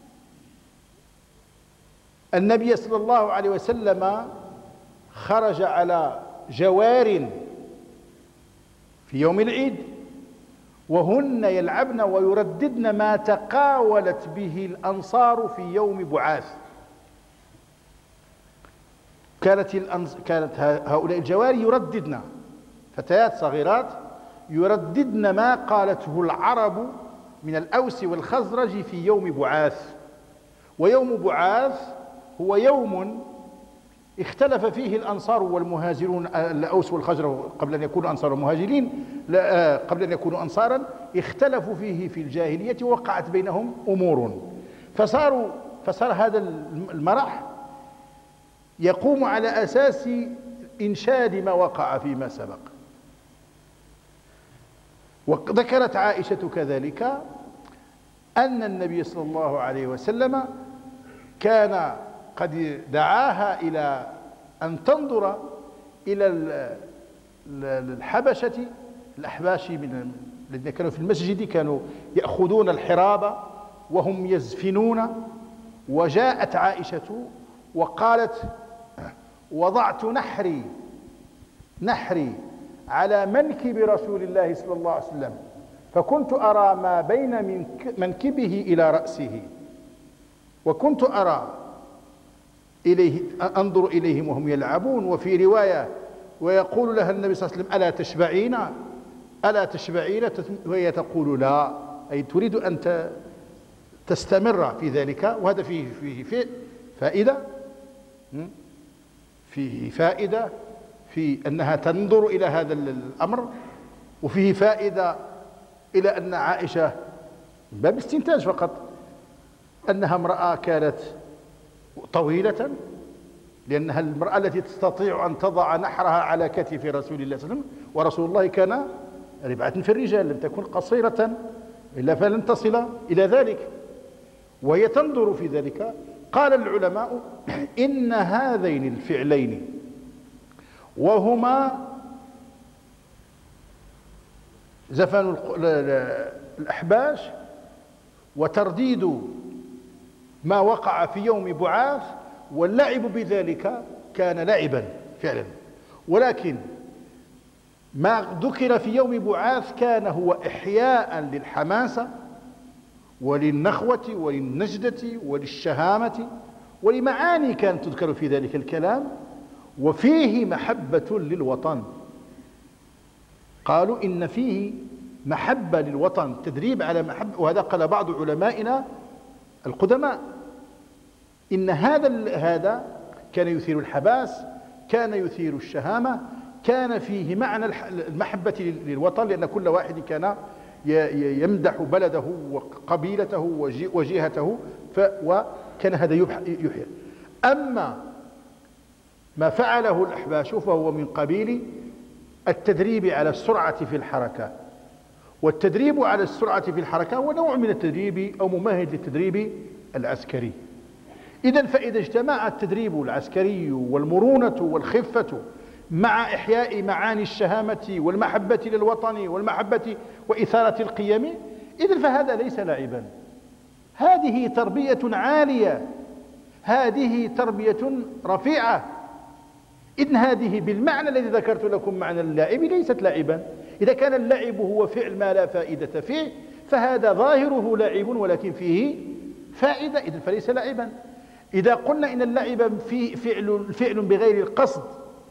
النبي صلى الله عليه وسلم خرج على جوار في يوم العيد وهن يلعبن ويرددن ما تقاولت به الأنصار في يوم بعاث. كانت, كانت هؤلاء الجواري يرددن، فتيات صغيرات يرددن ما قالته العرب من الأوس والخزرج في يوم بعاث. ويوم بعاث هو يوم اختلف فيه الأنصار والمهاجرون، الأوس والخزرج قبل أن يكونوا أنصار ومهاجرين، قبل أن يكونوا أنصارا اختلفوا فيه في الجاهلية ووقعت بينهم أمور، فصاروا فصار هذا المرح يقوم على أساس إنشاد ما وقع فيما سبق. وذكرت عائشة كذلك أن النبي صلى الله عليه وسلم كان قد دعاها إلى أن تنظر إلى الحبشة الأحباش من الذين كانوا في المسجد، كانوا يأخذون الحراب وهم يزفنون. وجاءت عائشة وقالت: وضعت نحري نحري على منكب رسول الله صلى الله عليه وسلم، فكنت أرى ما بين منكبه إلى رأسه، وكنت أرى إليه أنظر إليهم وهم يلعبون. وفي رواية: ويقول لها النبي صلى الله عليه وسلم: ألا تشبعين ألا تشبعين وهي تقول: لا، أي تريد أن تستمر في ذلك. وهذا فيه فيه فائدة فيه فائدة في أنها تنظر إلى هذا الأمر، وفيه فائدة إلى أن عائشة باب استنتاج فقط أنها امرأة كانت طويلة، لأنها المرأة التي تستطيع أن تضع نحرها على كتف رسول الله صلى الله عليه وسلم، ورسول الله كان ربعة في الرجال، لم تكن قصيرة إلا فلن تصل إلى ذلك، وهي تنظر في ذلك. قال العلماء: إن هذين الفعلين وهما زفن الأحباش وترديد ما وقع في يوم بعاث واللعب بذلك كان لعبا فعلا، ولكن ما ذكر في يوم بعاث كان هو إحياء للحماسة وللنخوة وللنجدة وللشهامة ولمعاني كانت تذكر في ذلك الكلام، وفيه محبة للوطن. قالوا إن فيه محبة للوطن، تدريب على محبة. وهذا قال بعض علمائنا القدماء إن هذا هذا كان يثير الحماس، كان يثير الشهامة، كان فيه معنى المحبة للوطن، لأن كل واحد كان يمدح بلده وقبيلته وجهته، وكان هذا يحيى. أما ما فعله الأحباش فهو من قبيل التدريب على السرعة في الحركة، والتدريب على السرعة في الحركة هو نوع من التدريب أو ممهد للتدريب العسكري. إذن فإذا اجتمع التدريب العسكري والمرونة والخفة مع إحياء معاني الشهامة والمحبة للوطن والمحبة وإثارة القيم، إذن فهذا ليس لاعبا، هذه تربية عالية، هذه تربية رفيعة. إذن هذه بالمعنى الذي ذكرت لكم معنى اللعب ليست لاعبا. إذا كان اللعب هو فعل ما لا فائدة فيه فهذا ظاهره لعب ولكن فيه فائدة، إذن فليس لاعبا. إذا قلنا إن اللعب فيه فعل, فعل بغير القصد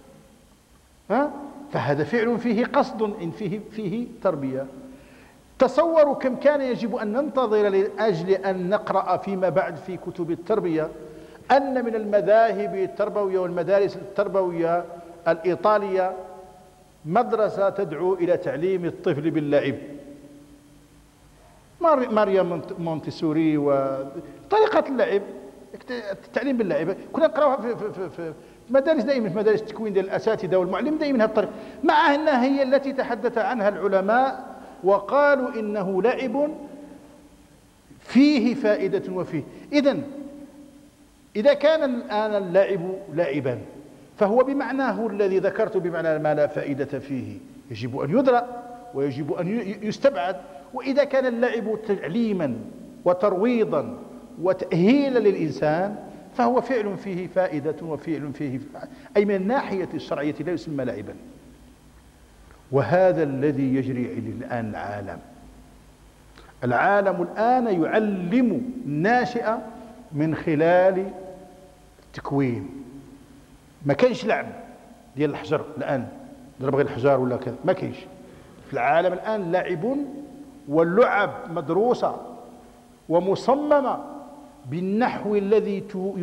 ها؟ فهذا فعل فيه قصد، إن فيه, فيه تربية. تصوروا كم كان يجب أن ننتظر لأجل أن نقرأ فيما بعد في كتب التربية أن من المذاهب التربوية والمدارس التربوية الإيطالية مدرسة تدعو إلى تعليم الطفل باللعب، ماريا مونتيسوري وطريقة اللعب، التعليم باللعب. كنا نقرأها في, في, في, في مدارس، دائما في مدارس التكوين ديال الأساتذة والمعلم، دائما هذه الطريقة، مع أنها هي التي تحدث عنها العلماء وقالوا إنه لعب فيه فائدة وفيه. إذن إذا كان الآن اللعب لعبا فهو بمعناه الذي ذكرت، بمعنى ما لا فائدة فيه، يجب أن يدرأ ويجب أن يستبعد. وإذا كان اللعب تعليما وترويضا وتأهيلا للإنسان فهو فعل فيه فائدة وفعل فيه، أي من الناحية الشرعية لا يسمى لعبا. وهذا الذي يجري الآن العالم، العالم الآن يعلم الناشئة من خلال التكوين. ما كاينش لعب ديال الحجر الآن، ضرب غير الحجار ولا كذا، ما كاينش في العالم الآن. لعب واللعب مدروسة ومصممة بالنحو الذي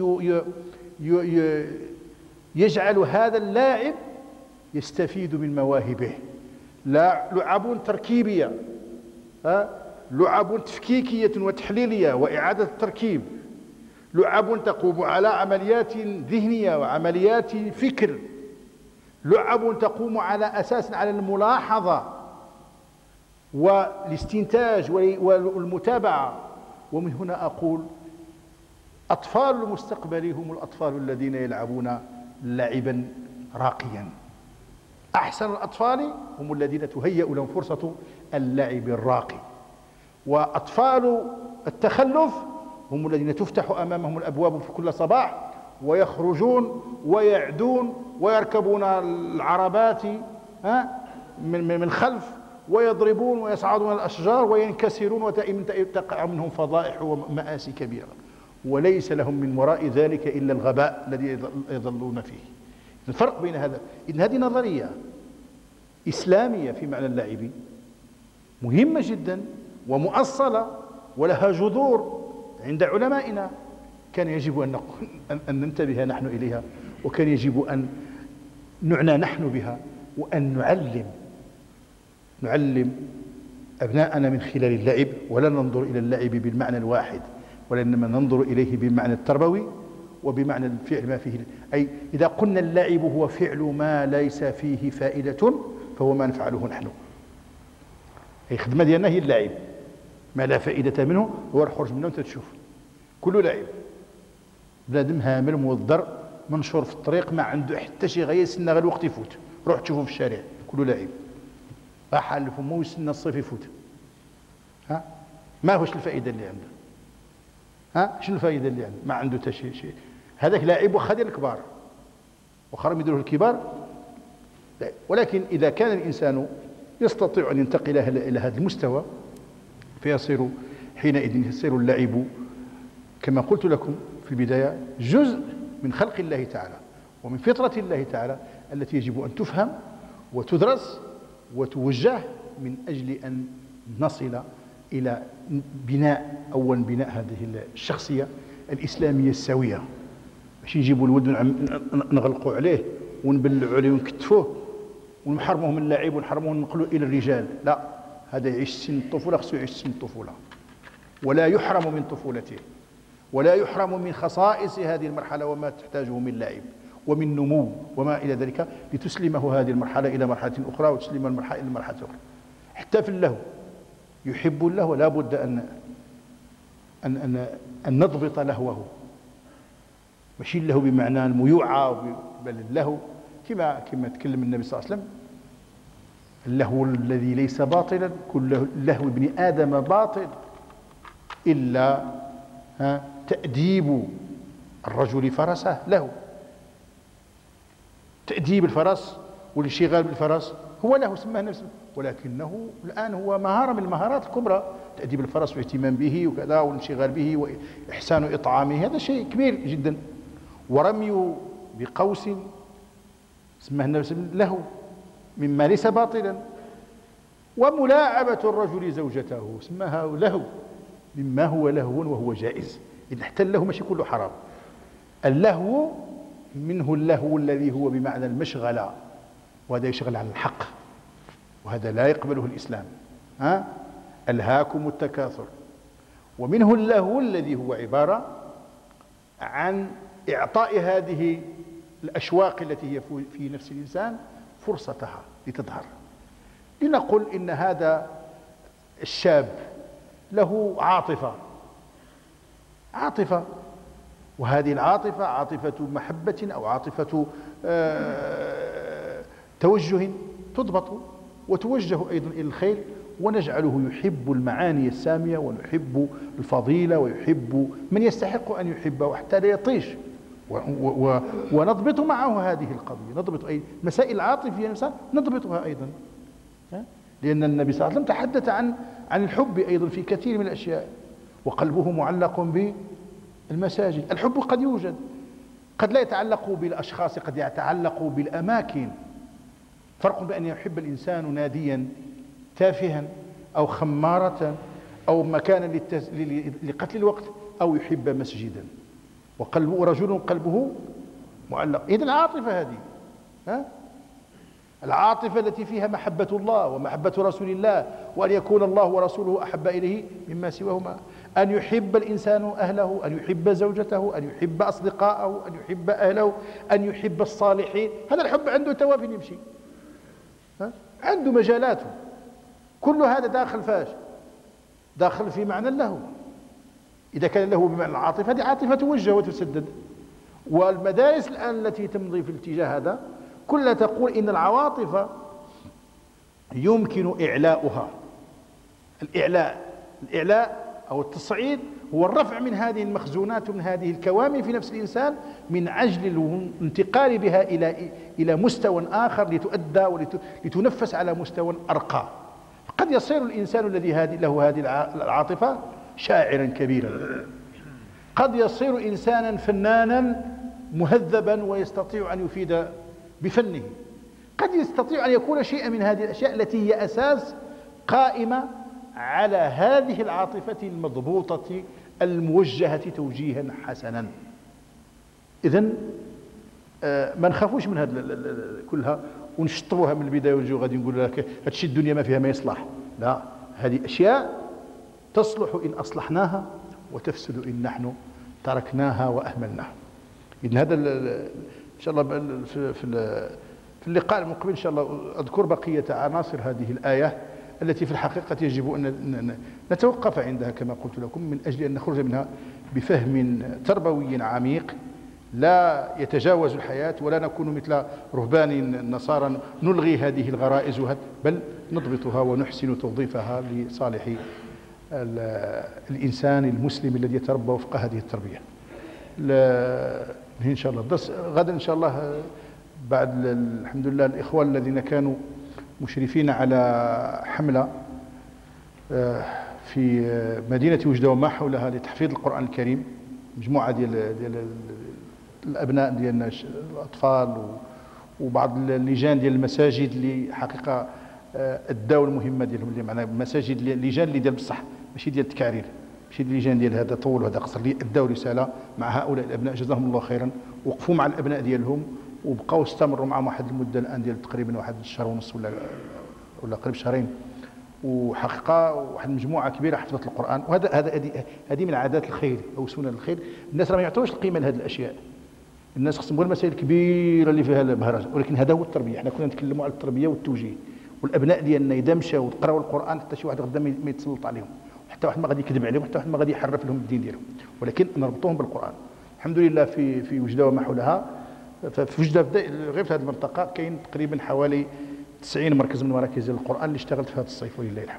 يجعل هذا اللاعب يستفيد من مواهبه. لا لعب تركيبية، لعب تفكيكية وتحليلية وإعادة التركيب، لعب تقوم على عمليات ذهنية وعمليات فكر، لعب تقوم على أساس على الملاحظة والاستنتاج والمتابعة. ومن هنا أقول أطفال المستقبل هم الأطفال الذين يلعبون لعبا راقيا. أحسن الأطفال هم الذين تهيأ لهم فرصة اللعب الراقي، وأطفال التخلف هم الذين تفتح أمامهم الأبواب في كل صباح ويخرجون ويعدون ويركبون العربات من من خلف ويضربون ويصعدون الأشجار وينكسرون، ودائما تقع منهم فضائح ومآسي كبيرة، وليس لهم من وراء ذلك إلا الغباء الذي يظلون فيه. الفرق بين هذا، إن هذه نظرية إسلامية في معنى اللعب مهمة جدا ومؤصلة ولها جذور عند علمائنا، كان يجب أن, أن ننتبه نحن إليها، وكان يجب أن نعنى نحن بها، وأن نعلم نعلم أبناءنا من خلال اللعب، ولا ننظر إلى اللعب بالمعنى الواحد، ولإنما ننظر إليه بالمعنى التربوي وبمعنى الفعل ما فيه. أي إذا قلنا اللعب هو فعل ما ليس فيه فائدة فهو ما نفعله نحن. أي خدمة ديالنا هي اللعب، ما لا فائدة منه هو الخروج منه. وانت تشوف كله لعب، بنادم هامل موضر منشور في الطريق ما عنده حتى شي غاية، يستنى غير الوقت يفوت، روح تشوفه في الشارع كله لعب، حال فمو يستنى الصيف يفوت. ها ما هوش الفائدة اللي عنده؟ ها شنو الفائدة اللي عنده؟ ما عنده حتى شي شيء. هذاك لاعب واخا ديال الكبار، واخا راهم يديروه الكبار. ولكن إذا كان الإنسان يستطيع أن ينتقل إلى هذا المستوى فيصير حينئذ يصير اللعب كما قلت لكم في البداية جزء من خلق الله تعالى ومن فطرة الله تعالى التي يجب أن تفهم وتدرس وتوجه من أجل أن نصل إلى بناء أولا بناء هذه الشخصية الإسلامية السوية. ماشي نجيبوا الولد نغلقوا عليه ونبلعوا عليه ونكتفوه ونحرموه من اللعب ونحرموه وننقلوه إلى الرجال، لا، هذا يعيش سن الطفولة، خصو يعيش سن الطفولة ولا يحرم من طفولته، ولا يحرم من خصائص هذه المرحلة وما تحتاجه من لعب ومن نمو وما إلى ذلك، لتسلمه هذه المرحلة إلى مرحلة أخرى وتسلم المرحلة إلى مرحلة أخرى. حتى في اللهو يحب اللهو، لا بد أن أن أن, أن نضبط لهوه، ماشي اللهو بمعنى الميوعة، بل اللهو كما كما تكلم النبي صلى الله عليه وسلم: اللهو الذي ليس باطلا، كل لهو ابن آدم باطل إلا ها تأديب الرجل فرسه له. تأديب الفرس والانشغال بالفرس هو له، سماه نفسه، ولكنه الآن هو مهارة من المهارات الكبرى، تأديب الفرس والاهتمام به وكذا والانشغال به وإحسان إطعامه، هذا شيء كبير جدا. ورمي بقوس سماه نفسه له مما ليس باطلا. وملاعبة الرجل زوجته سماها له مما هو لهو وهو جائز، إذا حتى اللهو ماشي كله حرام. اللهو منه اللهو الذي هو بمعنى المشغلة، وهذا يشغل عن الحق، وهذا لا يقبله الإسلام. ها ألهاكم التكاثر. ومنه اللهو الذي هو عبارة عن إعطاء هذه الأشواق التي هي في نفس الإنسان فرصتها لتظهر. لنقل إن هذا الشاب له عاطفة عاطفة وهذه العاطفة عاطفة محبة أو عاطفة توجه تضبط وتوجه أيضا إلى الخير، ونجعله يحب المعاني السامية ونحب الفضيلة ويحب من يستحق أن يحبه حتى لا يطيش، ونضبط معه هذه القضية، نضبط أي مسائل العاطفية نضبطها أيضا، لأن النبي صلى الله عليه وسلم تحدث عن عن الحب أيضا في كثير من الأشياء. وقلبه معلق بالمساجد. الحب قد يوجد، قد لا يتعلق بالأشخاص، قد يتعلق بالأماكن. فرق بأن يحب الإنسان ناديا تافها أو خمارة أو مكانا للتز... لقتل الوقت، أو يحب مسجدا وقلبه رجل قلبه معلق. إذن العاطفة هذه، ها؟ العاطفة التي فيها محبة الله ومحبة رسول الله، وأن يكون الله ورسوله أحب إليه مما سواهما، أن يحب الإنسان أهله، أن يحب زوجته، أن يحب أصدقائه، أن يحب أهله، أن يحب الصالحين. هذا الحب عنده توافين يمشي، ها؟ عنده مجالاته. كل هذا داخل فاش؟ داخل في معنى له. إذا كان له بمعنى العاطفة، هذه عاطفة توجه وتسدد. والمدارس الآن التي تمضي في الاتجاه هذا كلها تقول إن العواطف يمكن إعلاؤها. الإعلاء الإعلاء أو التصعيد هو الرفع من هذه المخزونات ومن هذه الكوامن في نفس الإنسان من أجل الانتقال بها إلى إلى مستوى آخر لتؤدى ولتنفس على مستوى أرقى. قد يصير الإنسان الذي له هذه العاطفة شاعرا كبيرا، قد يصير إنسانا فنانا مهذبا ويستطيع أن يفيد بفنه، قد يستطيع أن يكون شيئا من هذه الأشياء التي هي أساس قائمة على هذه العاطفة المضبوطة الموجهة توجيها حسنا. إذن آه ما نخافوش من هذا كلها ونشطبوها من البداية ونجيو غادي نقول لك هادشي الدنيا ما فيها ما يصلح. لا، هذه أشياء تصلح إن أصلحناها وتفسد إن نحن تركناها وأهملناها. إذن هذا إن شاء الله في في اللقاء المقبل إن شاء الله أذكر بقية عناصر هذه الآية التي في الحقيقة يجب أن نتوقف عندها كما قلت لكم، من أجل أن نخرج منها بفهم تربوي عميق لا يتجاوز الحياة، ولا نكون مثل رهبان النصارى نلغي هذه الغرائز بل نضبطها ونحسن توظيفها لصالح الإنسان المسلم الذي يتربى وفق هذه التربية. إن شاء الله غدا إن شاء الله بعد الحمد لله الإخوان الذين كانوا مشرفين على حملة في مدينة وجدة وما حولها لتحفيظ القرآن الكريم، مجموعة ديال ديال الأبناء ديالنا الأطفال وبعض اللجان ديال المساجد اللي حقيقة أداو المهمة ديالهم، اللي معنا مساجد اللجان اللي ديال بصح ماشي ديال التكعرير، ماشي اللجان ديال هذا طول وهذا قصر، اللي أداو رسالة مع هؤلاء الأبناء جزاهم الله خيرا، وقفوا مع الأبناء ديالهم وبقاو استمروا معهم واحد المدة الآن ديال تقريبا واحد الشهر ونص ولا ولا قريب شهرين، وحقيقة واحد المجموعة كبيرة حفظت القرآن. وهذا هذا هذه من عادات الخير أو سنن الخير. الناس راه ما يعطوش القيمة لهذه الأشياء، الناس خصهم غير المسائل الكبيرة اللي فيها البهرجة، ولكن هذا هو التربية. احنا كنا نتكلموا على التربية والتوجيه، والأبناء ديالنا إذا مشاو وقراوا القرآن حتى شي واحد غدا ما يتسلط عليهم، حتى واحد ما غادي يكذب عليهم، حتى واحد ما غادي يحرف لهم الدين ديالهم، ولكن نربطوهم بالقرآن. الحمد لله في في وجدة وما حولها، في وجدة غير في هذه المنطقة كاين تقريبا حوالي تسعين مركز من مراكز القرآن اللي اشتغلت في هذا الصيف ولله الحمد.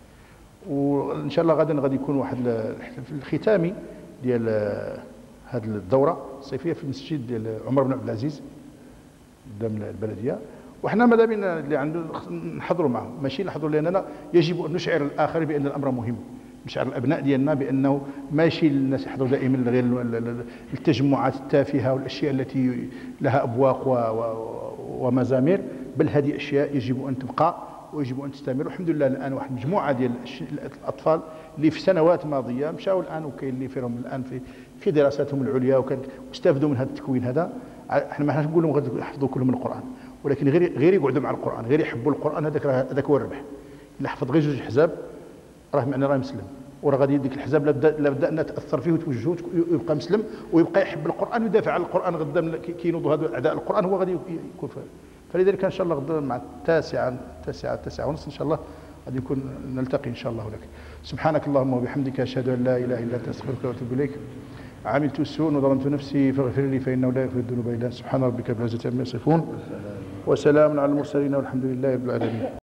وإن شاء الله غدا غادي يكون واحد في الختامي ديال هذه الدورة الصيفية في المسجد ديال عمر بن عبد العزيز قدام البلدية، وحنا ماذا بينا اللي عنده نحضروا معهم، ماشي نحضروا لأننا يجب أن نشعر الآخر بأن الأمر مهم، نشعر الأبناء ديالنا بأنه ماشي الناس يحضروا دائما غير التجمعات التافهة والأشياء التي لها أبواق ومزامير، بل هذه أشياء يجب أن تبقى ويجب أن تستمر. والحمد لله الآن واحد مجموعة ديال الأطفال اللي في سنوات ماضية مشاو الآن وكاين اللي فيهم الآن في في دراساتهم العليا واستافدوا من هذا التكوين هذا. احنا ما نقول لهم غادي يحفظوا كلهم القرآن، ولكن غير غير يقعدوا مع القرآن، غير يحبوا القرآن، هذاك هذاك هو الربح. اللي حفظ غير جوج حزاب راه معنى راه مسلم، وراه غادي ديك الحزاب لا بدأنا تأثر فيه وتوجهه ويبقى مسلم ويبقى يحب القرآن ويدافع على القرآن غدا كي ينوضوا هذو أعداء القرآن هو غادي يكون فيه. فلذلك ان شاء الله غدا مع التاسعة التاسعة التاسعة ونص ان شاء الله غادي نكون نلتقي ان شاء الله لك. سبحانك اللهم وبحمدك اشهد ان لا اله الا انت استغفرك واتوب اليك. عملت السوء وظلمت نفسي فاغفر لي فانه لا يغفر الذنوب الا انت. سبحان ربك رب العزة عما يصفون وسلام على المرسلين والحمد لله رب العالمين.